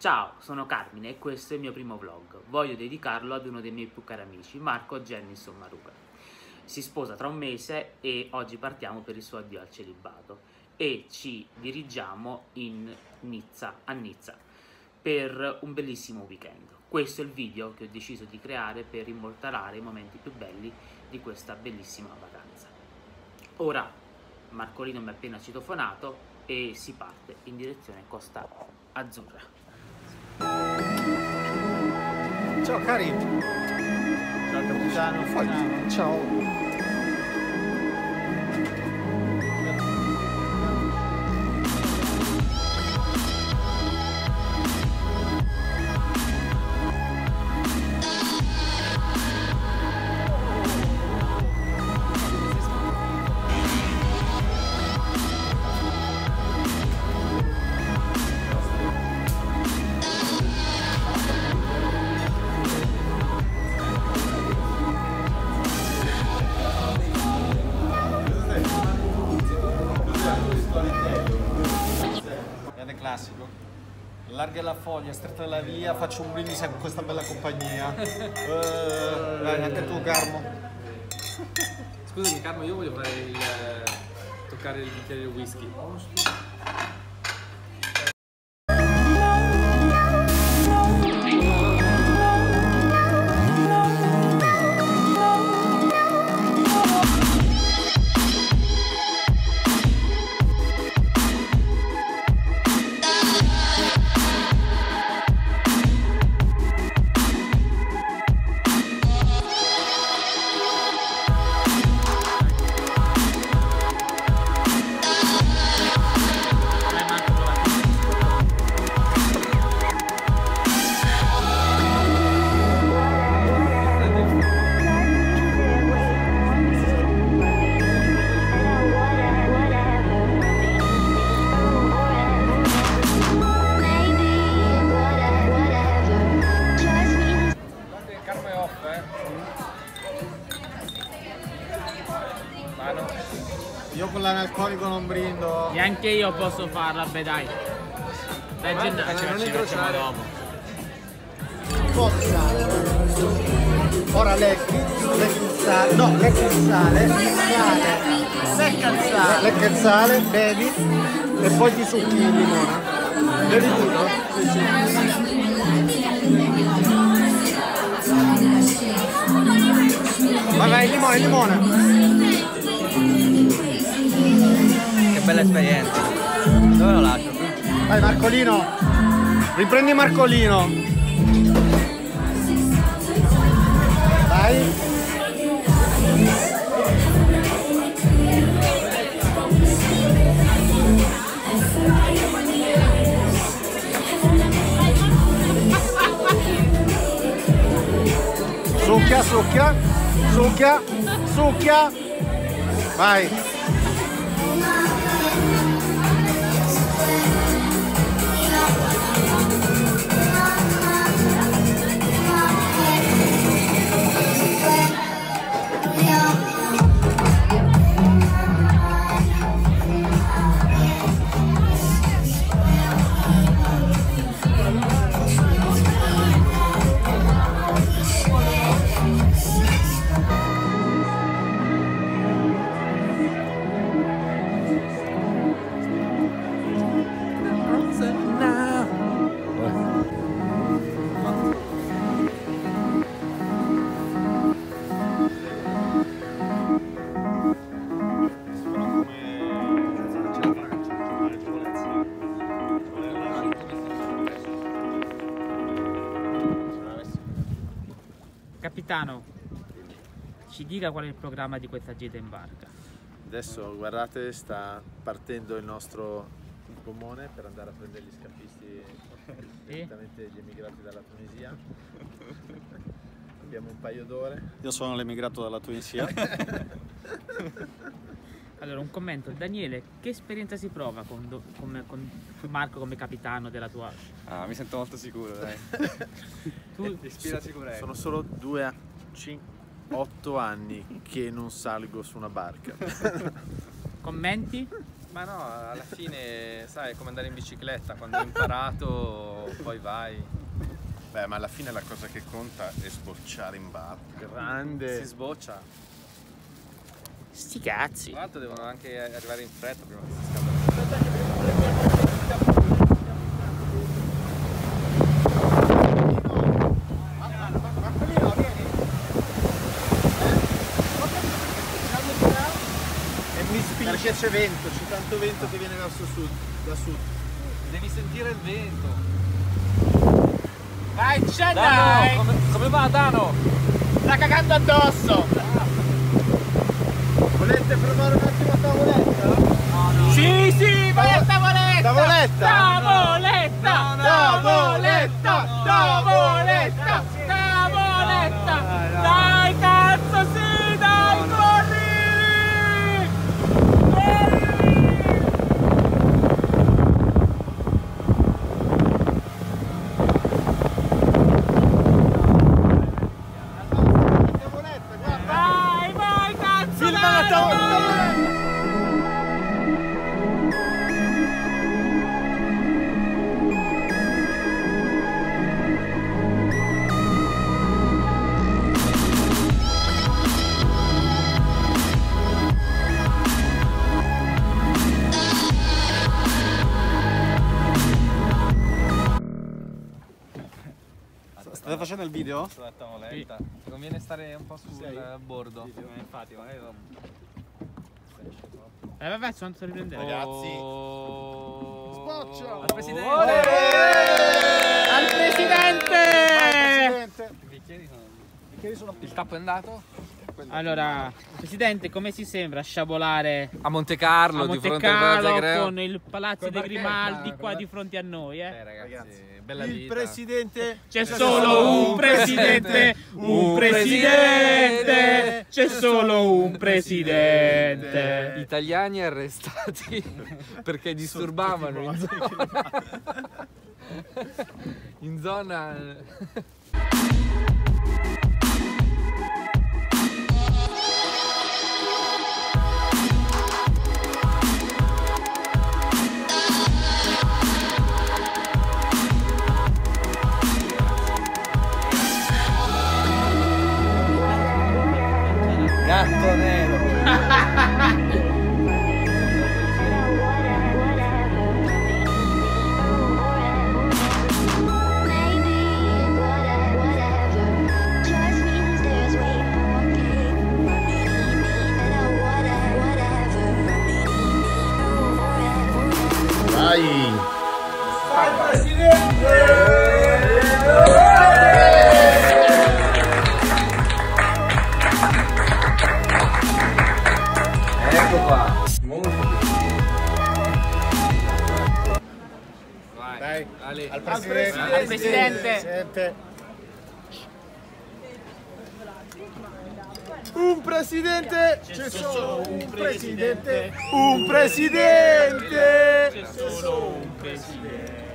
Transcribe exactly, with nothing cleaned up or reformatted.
Ciao, sono Carmine e questo è il mio primo vlog. Voglio dedicarlo ad uno dei miei più cari amici, Marco Jennison Maruga. Si sposa tra un mese e oggi partiamo per il suo addio al celibato e ci dirigiamo in Nizza, a Nizza per un bellissimo weekend. Questo è il video che ho deciso di creare per immortalare i momenti più belli di questa bellissima vacanza. Ora Marcolino mi ha appena citofonato e si parte in direzione Costa Azzurra. Ciao cari! Ciao capitano! Ciao! Ciao. Classico, larga la foglia, stretta la via, faccio un brindisi con questa bella compagnia. uh, Dai, anche tu Carmo. Scusami Carmo, io voglio fare il toccare il bicchiere di whisky. Io con l'analcolico non brindo. Neanche io posso farla, beh dai. Dai Gennaro, ci facciamo dopo. Pozza. Ora lecchi, lecchi il sale, no, lecchi il sale, il sale, lecca il sale, lecca il sale, bevi e poi ti succhi il limone. Bevi tutto? Sì, sì. Vai, vai, il limone, il limone. Che bella esperienza. Dove lo lascio? Vai Marcolino, riprendi Marcolino. Vai. Succhia, succhia, succhia, succhia. Vai. Capitano, ci dica qual è il programma di questa gita in barca. Adesso guardate, sta partendo il nostro gommone per andare a prendere gli scappisti direttamente gli emigrati dalla Tunisia. Abbiamo un paio d'ore. Io sono l'emigrato dalla Tunisia. Allora, un commento. Daniele, che esperienza si prova con, con, con Marco come capitano della tua... Ah, mi sento molto sicuro, dai. Tu ispira sicurezza. Sono solo due, cinque, otto anni che non salgo su una barca. commenti? Ma no, alla fine, sai, è come andare in bicicletta, quando hai imparato poi vai. Beh, ma alla fine la cosa che conta è sbocciare in bar. Grande. Si sboccia. Sti cazzi. Tra l'altro devono anche arrivare in fretta prima che si scaldano. Perché c'è vento, c'è tanto vento che viene verso sud, da sud. Devi sentire il vento. Vai, c'è Dano, come, come va Dano? sta cagando addosso. Volete provare un attimo a tavoletta? No, no. Sì, sì, vai a tavoletta. Tavoletta? Tavoletta. Tavoletta. Tavoletta. Tavoletta. Dai, cazzo, sì, dai, corri. Vai, vai, cazzo, dai. State facendo il video? Sulla tavoletta. Ti conviene stare un po' sul Sei? bordo. Eh, infatti, magari lo... Eh vabbè, sono andato a riprendere. Ragazzi. Sboccia! Al presidente! Al presidente! Presidente! I bicchieri sono... Bicchieri sono Il tappo è andato? Allora, presidente, come si sembra sciabolare A Monte Carlo, a di Monte fronte al Palazzo Carlo Agreo. con il Palazzo Col dei Barchetta, Grimaldi con qua la- di fronte a noi, Eh eh? ragazzi, bella il vita. presidente. C'è solo un presidente, un presidente, c'è solo un presidente. Italiani arrestati perché disturbavano in zona. In zona. Gatto nero. Vai! Ecco qua. Vai. Dai. Ali. Al Al presidente. presidente. Un presidente! C'è solo un presidente! Un presidente! C'è solo un presidente.